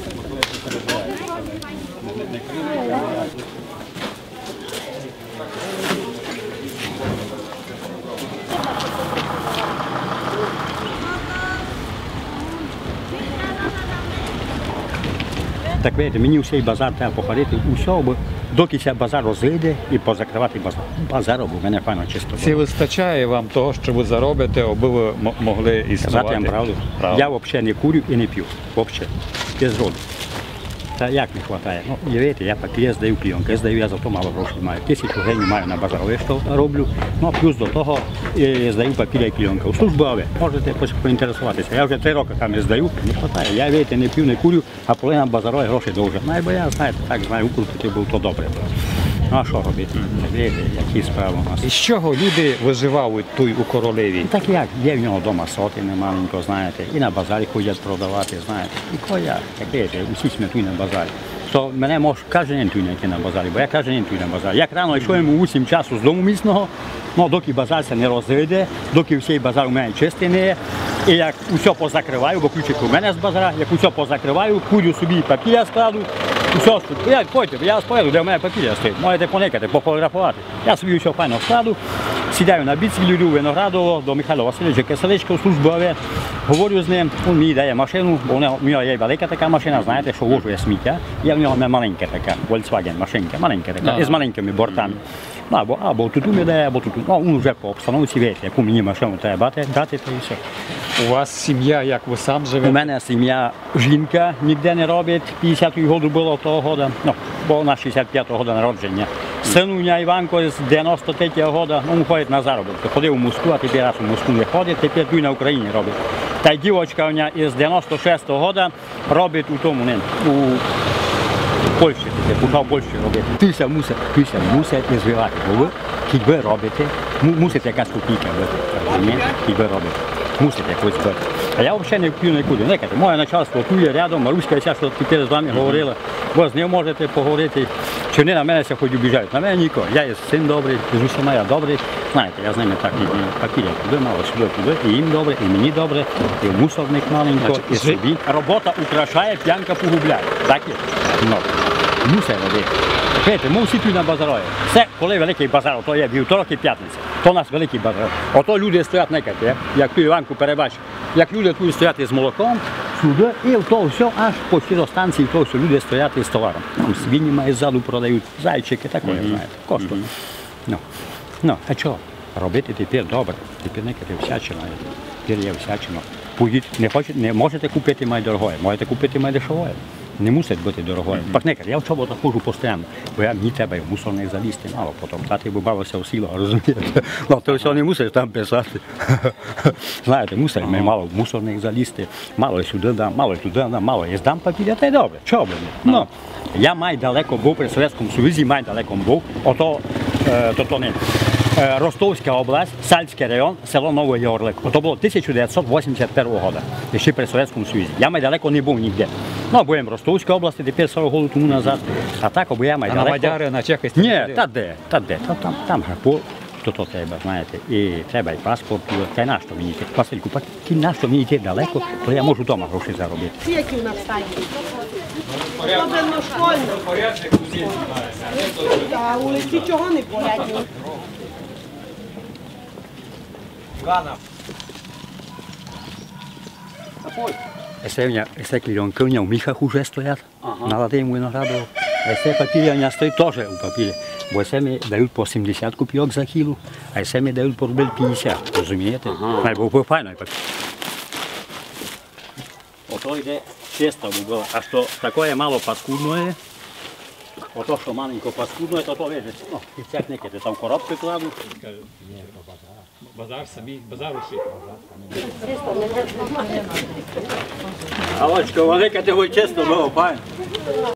Так видите, мені всій базар треба походити, усього, бо доки ся базар розійде і позакривати базар. Базар, бо в мене файно чисто. Чи вистачає вам того, що ви заробите, аби ви могли існувати? Сказати вам правду, я взагалі не курю і не п'ю, взагалі, без роду. Та як не вистачає? Ну, видите, я папір здаю клієнка, я за то мало грошей маю. 1000 гривень маю на базарове, що роблю, ну плюс до того здаю папір і клієнка. У службу АВ, можете поінтересуватися. Я вже 3 роки там здаю, не вистачає. Я, видите, не п'ю, не курю, а половина базарове грошей довже. Ну, бо я, знаєте, так знаю, укрутити був то добре. Ну, а що робити? Видите, які справи у нас. І з чого люди виживають тут у Королеві? Так як, є в нього вдома сотини маленько, знаєте, і на базарі ходять продавати, знаєте. І коя, як видите, усі ми тут на базарі. То мене може кожен день тут йти на базарі, бо я кожен день тут на базарі. Як рано йшов йому 8 часу з дому місного, ну, доки базар се не розійде, доки всій базар у мене чистий не є. І як усе позакриваю, бо ключик у мене з базара, як усе позакриваю, курю собі папір складу, усе складу. Пойте, я споїду, де в мене папір стоїть, можете поникати, пофотографувати. Я собі все файно складу, сідаю на біцеклі, йду в Виноградово до Михайла Васильовича Киселичка в службу АВ, говорю з ним, він мені дає машину, бо у нього є велика така машина, знаєте, що вожу я сміття, я в нього маленька така, Volkswagen машинка, маленька така, із маленькими бортами. Або тут мені дає, або тут. Ну, він вже по обстановці вийде, яку мені машину треба дати, то і все. У вас сім'я, як ви сам живете? У мене сім'я, жінка ніде не робить, 50-ї року було того року, ну, бо вона 65-го року народження. Синуня Іванко з 93-го року, він ходить на заробітки. Ходив у Москву, а тепер раз у Москву не ходить, тепер тут на Україні робить. Та й дівчинка у мене із 96-го року робить у тому, у Польщі, почав в Польщі робити. Тися мусить розвивати, бо ви робите, мусите якась копійка бути, ви робите. Мусите якось бути. А я взагалі не п'ю нікуди. Некайте, моє начальство тут є рядом, Маруська, що тепер з вами говорила, ви з ним можете поговорити, чи вони на мене хоч обіжають. На мене нікого. Я є син добрий, з усіма я добрий. Знаєте, я з ними так і папір туди, мало сюди, туди, і їм добре, і мені добре, і мусорник маленько, і собі. Робота украшає, п'янка погубляє. Так є? Ну, мусить робити. Знаєте, ми всі тут на базарові. Все, коли великий базар, то є вівторок і п'ятниця. То у нас великий базар. Ото люди стоять некати, як ту Іванку перебачив. Як люди тут стоять з молоком, сюди, і то все, аж по станції, то все, люди стоять з товаром. Там свині мають ззаду продають, зайчики, таке, знаєте, коштує. Ну, а чого? Робити тепер добре, тепер некати всячина, тепер є всячина. Не можете купити май дорогое, можете купити май дешевое. Не мусить бути дорогою. Пахнекар, я в чоботах ходжу постійно, бо мені треба в мусорних залізти мало, потім тати бавився в сіло, розумієте? Ну, то все не мусиш там писати. Знаєте, мусить ми мало в мусорних залізти, мало сюди дам, мало туди дам, мало є здам папір, та й добре, чого би не? Ну, я май далеко був при Совєтському Союзі, май далеко був, ото не. Ростовська область, Сальський район, село Новий Орлик. Це було 1981 року, ще при Совєтському Союзі. Я май далеко не був ніде. Ну, був в Ростовській області, тепер 40 років тому назад. А так, бо я май далеко. А на Мадяри, на Чехи? Ні, та де. Там грапо, то треба, знаєте. І треба і паспорт, та й нащо мені йти. Васильку, нащо мені йти далеко, то я можу вдома гроші заробити. Всі, які у нас стають. Особливо школьно. А вулиці чого не порядні? Ese клієнки у нього в міхах уже стоять, на Ладиму Виноградову. Ese папір у нього стоїть теж у папірі. Бо ese ми дають по 70 копійок за кіло, а ese ми дають по рубль 50, розумієте? Бо файно папір. Ото йде чисто було, а що таке мало паскудне, ото що маленько паскудне, то видите, ну, і всяк некити, там коробки кладуть. Базар самі, базар усі. А очко велике, ти чесно було, пані.